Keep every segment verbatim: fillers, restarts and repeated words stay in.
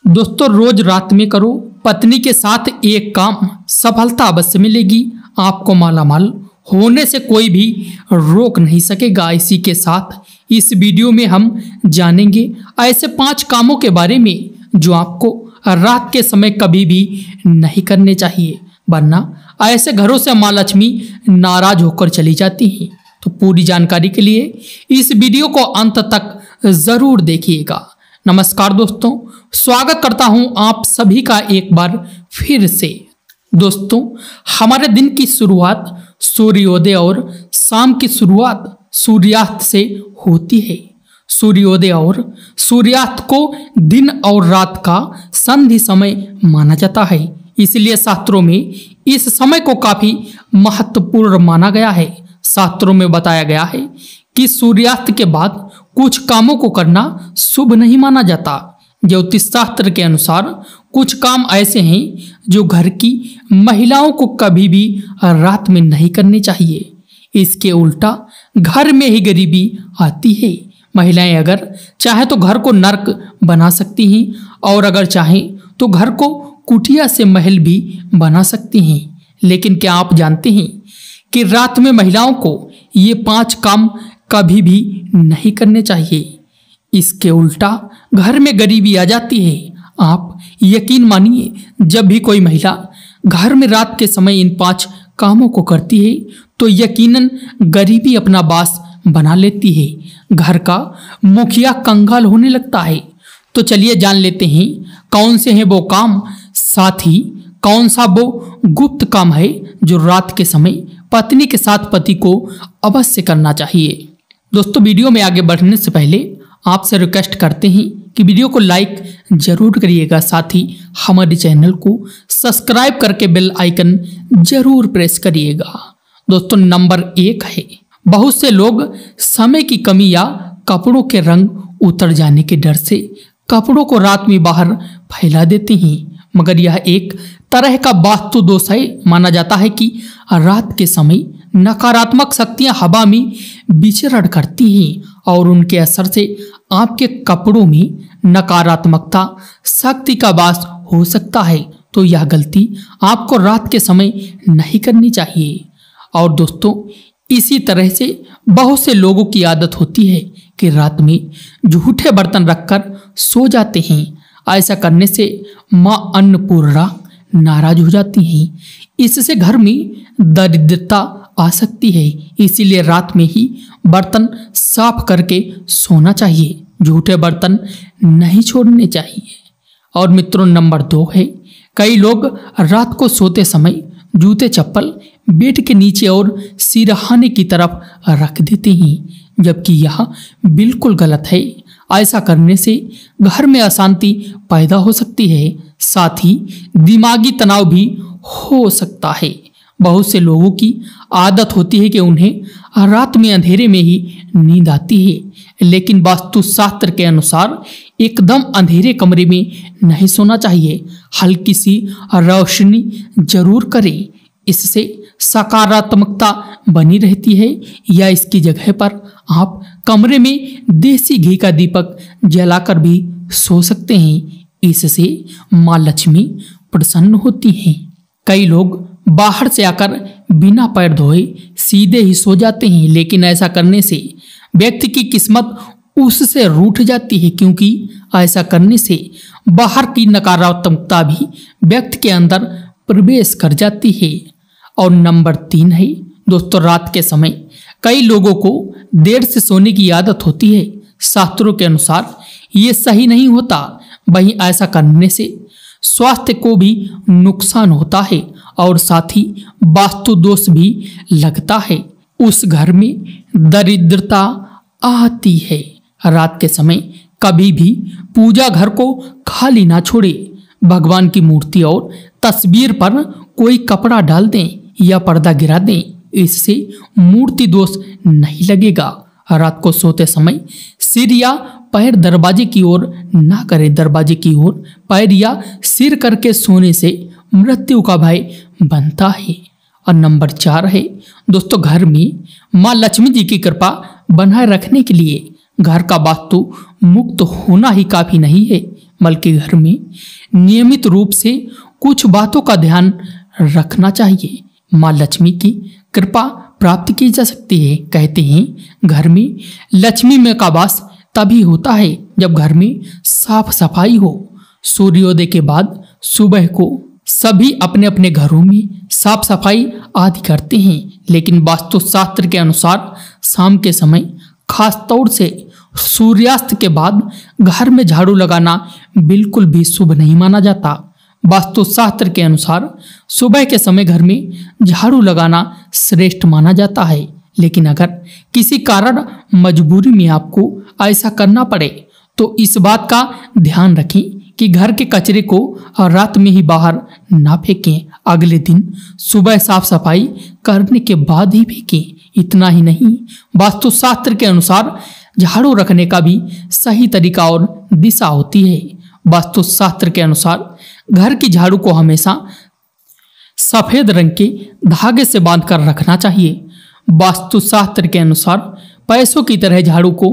दोस्तों, रोज रात में करो पत्नी के साथ एक काम, सफलता अवश्य मिलेगी। आपको मालामाल होने से कोई भी रोक नहीं सकेगा। इसी के साथ इस वीडियो में हम जानेंगे ऐसे पांच कामों के बारे में जो आपको रात के समय कभी भी नहीं करने चाहिए, वरना ऐसे घरों से माँ लक्ष्मी नाराज होकर चली जाती हैं। तो पूरी जानकारी के लिए इस वीडियो को अंत तक जरूर देखिएगा। नमस्कार दोस्तों, स्वागत करता हूं आप सभी का एक बार फिर से। दोस्तों, हमारे दिन की शुरुआत सूर्योदय और शाम की शुरुआत सूर्यास्त से होती है। सूर्योदय और सूर्यास्त को दिन और रात का संधि समय माना जाता है, इसलिए शास्त्रों में इस समय को काफी महत्वपूर्ण माना गया है। शास्त्रों में बताया गया है कि सूर्यास्त के बाद कुछ कामों को करना शुभ नहीं माना जाता। ज्योतिष शास्त्र के अनुसार कुछ काम ऐसे हैं जो घर की महिलाओं को कभी भी रात में नहीं करने चाहिए। इसके उल्टा घर में ही गरीबी आती है। महिलाएं अगर चाहे तो घर को नर्क बना सकती हैं और अगर चाहें तो घर को कुटिया से महल भी बना सकती हैं। लेकिन क्या आप जानते हैं कि रात में महिलाओं को ये पांच काम कभी भी नहीं करने चाहिए। इसके उल्टा घर में गरीबी आ जाती है। आप यकीन मानिए, जब भी कोई महिला घर में रात के समय इन पांच कामों को करती है तो यकीनन गरीबी अपना वास बना लेती है। घर का मुखिया कंगाल होने लगता है। तो चलिए जान लेते हैं कौन से हैं वो काम, साथ ही कौन सा वो गुप्त काम है जो रात के समय पत्नी के साथ पति को अवश्य करना चाहिए। दोस्तों, वीडियो में आगे बढ़ने से पहले आपसे रिक्वेस्ट करते हैं कि वीडियो को लाइक जरूर करिएगा, साथ ही हमारे चैनल को सब्सक्राइब करके बेल आइकन जरूर प्रेस करिएगा। दोस्तों, नंबर एक है, बहुत से लोग समय की कमी या कपड़ों के रंग उतर जाने के डर से कपड़ों को रात में बाहर फैला देते हैं, मगर यह एक तरह का वास्तु दोष है। माना जाता है कि रात के समय नकारात्मक शक्तियां हवा में विचरण करती हैं और उनके असर से आपके कपड़ों में नकारात्मकता शक्ति का वास हो सकता है। तो यह गलती आपको रात के समय नहीं करनी चाहिए। और दोस्तों, इसी तरह से बहुत से लोगों की आदत होती है कि रात में झूठे बर्तन रखकर सो जाते हैं। ऐसा करने से माँ अन्नपूर्णा नाराज हो जाती हैं। इससे घर में दरिद्रता आ सकती है। इसीलिए रात में ही बर्तन साफ करके सोना चाहिए, झूठे बर्तन नहीं छोड़ने चाहिए। और मित्रों, नंबर दो है, कई लोग रात को सोते समय जूते चप्पल बेड के नीचे और सिरहाने की तरफ रख देते हैं, जबकि यह बिल्कुल गलत है। ऐसा करने से घर में अशांति पैदा हो सकती है, साथ ही दिमागी तनाव भी हो सकता है। बहुत से लोगों की आदत होती है कि उन्हें रात में अंधेरे में ही नींद आती है, लेकिन वास्तुशास्त्र के अनुसार एकदम अंधेरे कमरे में नहीं सोना चाहिए। हल्की सी रोशनी जरूर करें, इससे सकारात्मकता बनी रहती है। या इसकी जगह पर आप कमरे में देसी घी का दीपक जलाकर भी सो सकते हैं। इससे माँ लक्ष्मी प्रसन्न होती हैं। कई लोग बाहर से आकर बिना पैर धोए सीधे ही सो जाते हैं, लेकिन ऐसा करने से व्यक्ति की किस्मत उससे रूठ जाती है, क्योंकि ऐसा करने से बाहर की नकारात्मकता भी व्यक्ति के अंदर प्रवेश कर जाती है। और नंबर तीन है, दोस्तों, रात के समय कई लोगों को देर से सोने की आदत होती है। शास्त्रों के अनुसार ये सही नहीं होता। वहीं ऐसा करने से स्वास्थ्य को भी नुकसान होता है और साथ ही वास्तु दोष भी लगता है। उस घर में दरिद्रता आती है। रात के समय कभी भी पूजा घर को खाली ना छोड़े। भगवान की मूर्ति और तस्वीर पर कोई कपड़ा डाल दें या पर्दा गिरा दें, इससे मूर्ति दोष नहीं लगेगा। रात को सोते समय सिर या पैर दरवाजे की ओर ना करें। दरवाजे की ओर पैर या सिर करके सोने से मृत्यु का भय बनता है। और नंबर चार है, दोस्तों, घर में माँ लक्ष्मी जी की कृपा बनाए रखने के लिए घर का वास्तु मुक्त होना ही काफी नहीं है, बल्कि घर में नियमित रूप से कुछ बातों का ध्यान रखना चाहिए। माँ लक्ष्मी की कृपा प्राप्त की जा सकती है। कहते हैं घर में लक्ष्मी में का वास तभी होता है जब घर में साफ सफाई हो। सूर्योदय के बाद सुबह को सभी अपने अपने घरों में साफ सफाई आदि करते हैं, लेकिन वास्तुशास्त्र के अनुसार शाम के समय खास तौर से सूर्यास्त के बाद घर में झाड़ू लगाना बिल्कुल भी शुभ नहीं माना जाता। वास्तुशास्त्र के अनुसार सुबह के समय घर में झाड़ू लगाना श्रेष्ठ माना जाता है, लेकिन अगर किसी कारण मजबूरी में आपको ऐसा करना पड़े तो इस बात का ध्यान रखें कि घर के कचरे को रात में ही बाहर ना फेंकें। अगले दिन सुबह साफ सफाई करने के बाद ही फेंकें। इतना ही नहीं, वास्तुशास्त्र के अनुसार झाड़ू रखने का भी सही तरीका और दिशा होती है। वास्तुशास्त्र के अनुसार घर की झाड़ू को हमेशा सफेद रंग के धागे से बांधकर रखना चाहिए। वास्तुशास्त्र के अनुसार पैसों की तरह झाड़ू को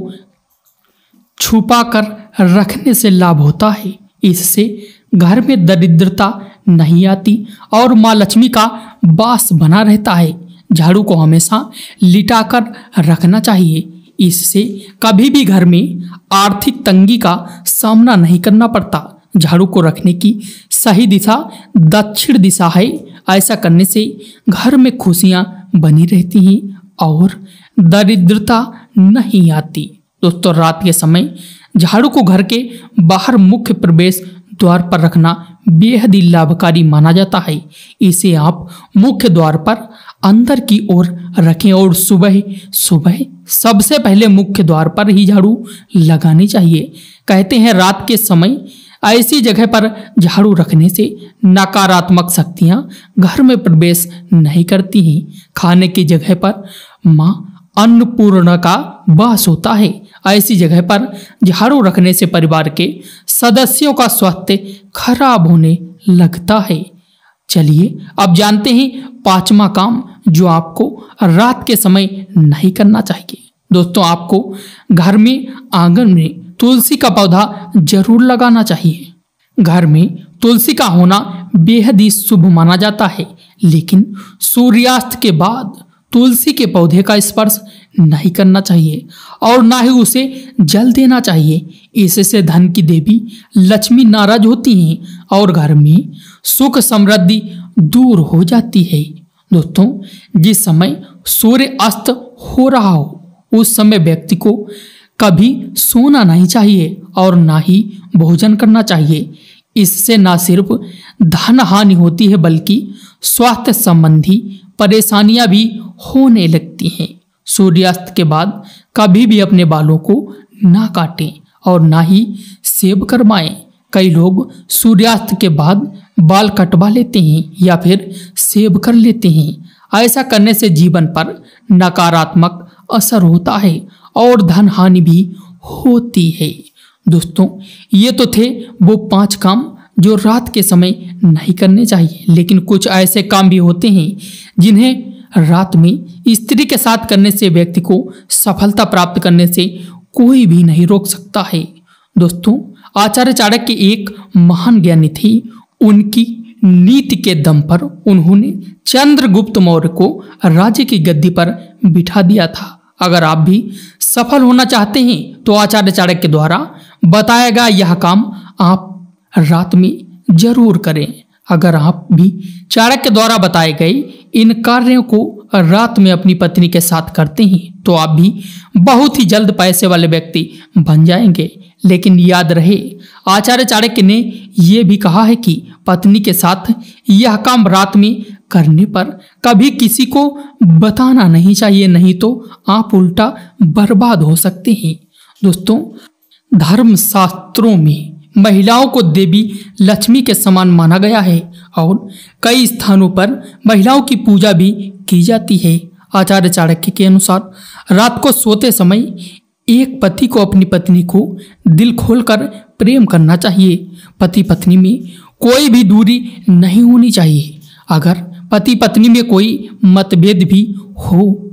छुपा कर रखने से लाभ होता है। इससे घर में दरिद्रता नहीं आती और माँ लक्ष्मी का वास बना रहता है। झाड़ू को हमेशा लिटाकर रखना चाहिए। इससे कभी भी घर में आर्थिक तंगी का सामना नहीं करना पड़ता। झाड़ू को रखने की सही दिशा दक्षिण दिशा है। ऐसा करने से घर में खुशियां बनी रहती हैं और दरिद्रता नहीं आती। दोस्तों, रात के समय झाड़ू को घर के बाहर मुख्य प्रवेश द्वार पर रखना बेहद ही लाभकारी माना जाता है। इसे आप मुख्य द्वार पर अंदर की ओर रखें और सुबह सुबह सबसे पहले मुख्य द्वार पर ही झाड़ू लगानी चाहिए। कहते हैं रात के समय ऐसी जगह पर झाड़ू रखने से नकारात्मक शक्तियां घर में प्रवेश नहीं करती हैं। खाने की जगह पर माँ अन्नपूर्णा का वास होता है। ऐसी जगह पर झाड़ू रखने से परिवार के सदस्यों का स्वास्थ्य खराब होने लगता है। चलिए अब जानते हैं पांचवा काम जो आपको रात के समय नहीं करना चाहिए। दोस्तों, आपको घर में आंगन में तुलसी का पौधा जरूर लगाना चाहिए। घर में तुलसी का होना बेहद ही शुभ माना जाता है, लेकिन सूर्यास्त के बाद तुलसी के पौधे का स्पर्श नहीं करना चाहिए और ना ही उसे जल देना चाहिए। इससे धन की देवी लक्ष्मी नाराज होती हैं और घर में सुख समृद्धि दूर हो जाती है। दोस्तों, जिस समय सूर्य अस्त हो रहा हो उस समय व्यक्ति को कभी सोना नहीं चाहिए और ना ही भोजन करना चाहिए। इससे न सिर्फ धन हानि होती है बल्कि स्वास्थ्य संबंधी परेशानियां भी होने लगती हैं। सूर्यास्त के बाद कभी भी अपने बालों को ना काटें और ना ही सेव करवाएं। कई लोग सूर्यास्त के बाद बाल कटवा लेते हैं या फिर सेव कर लेते हैं। ऐसा करने से जीवन पर नकारात्मक असर होता है और धन हानि भी होती है। दोस्तों, ये तो थे वो पांच काम जो रात के समय नहीं करने चाहिए, लेकिन कुछ ऐसे काम भी होते हैं जिन्हें रात में स्त्री के साथ करने से व्यक्ति को सफलता प्राप्त करने से कोई भी नहीं रोक सकता है। दोस्तों, आचार्य चाणक्य एक महान ज्ञानी थे। उनकी नीति के दम पर उन्होंने चंद्रगुप्त मौर्य को राज्य की गद्दी पर बिठा दिया था। अगर आप भी सफल होना चाहते हैं तो आचार्य चाणक्य द्वारा बताया गया यह काम आप रात में जरूर करें। अगर आप भी चाणक्य द्वारा बताए गए इन कार्यों को रात में अपनी पत्नी के साथ करते हैं तो आप भी बहुत ही जल्द पैसे वाले व्यक्ति बन जाएंगे। लेकिन याद रहे, आचार्य चाणक्य ने यह भी कहा है कि पत्नी के साथ यह काम रात में करने पर कभी किसी को बताना नहीं चाहिए, नहीं तो आप उल्टा बर्बाद हो सकते हैं। दोस्तों, धर्म शास्त्रों में महिलाओं को देवी लक्ष्मी के समान माना गया है और कई स्थानों पर महिलाओं की पूजा भी की जाती है। आचार्य चाणक्य के अनुसार रात को सोते समय एक पति को अपनी पत्नी को दिल खोलकर प्रेम करना चाहिए। पति पत्नी में कोई भी दूरी नहीं होनी चाहिए। अगर पति पत्नी में कोई मतभेद भी हो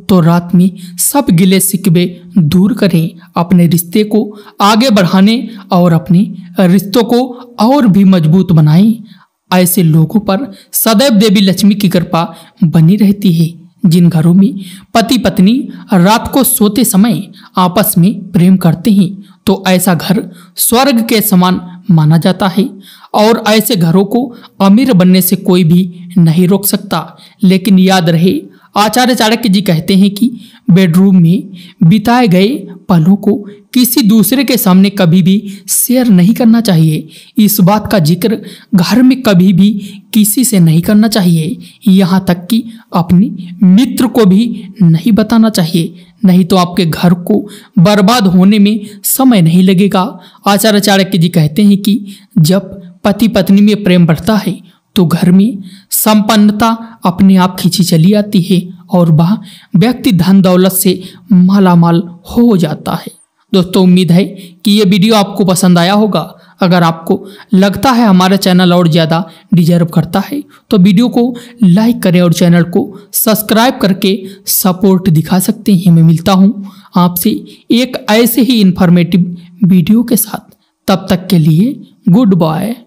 तो रात में सब गिले शिकवे दूर करें, अपने रिश्ते को आगे बढ़ाने और अपने रिश्तों को और भी मजबूत बनाएं। ऐसे लोगों पर सदैव देवी लक्ष्मी की कृपा बनी रहती है। जिन घरों में पति पत्नी रात को सोते समय आपस में प्रेम करते हैं तो ऐसा घर स्वर्ग के समान माना जाता है और ऐसे घरों को अमीर बनने से कोई भी नहीं रोक सकता। लेकिन याद रहे, आचार्य चाणक्य जी कहते हैं कि बेडरूम में बिताए गए पलों को किसी दूसरे के सामने कभी भी शेयर नहीं करना चाहिए। इस बात का जिक्र घर में कभी भी किसी से नहीं करना चाहिए, यहाँ तक कि अपने मित्र को भी नहीं बताना चाहिए, नहीं तो आपके घर को बर्बाद होने में समय नहीं लगेगा। आचार्य चाणक्य जी कहते हैं कि जब पति पत्नी में प्रेम बढ़ता है तो घर में संपन्नता अपने आप खींची चली आती है और वह व्यक्ति धन दौलत से मालामाल हो जाता है। दोस्तों, उम्मीद है कि ये वीडियो आपको पसंद आया होगा। अगर आपको लगता है हमारा चैनल और ज़्यादा डिजर्व करता है तो वीडियो को लाइक करें और चैनल को सब्सक्राइब करके सपोर्ट दिखा सकते हैं। मैं मिलता हूँ आपसे एक ऐसे ही इन्फॉर्मेटिव वीडियो के साथ, तब तक के लिए गुड बाय।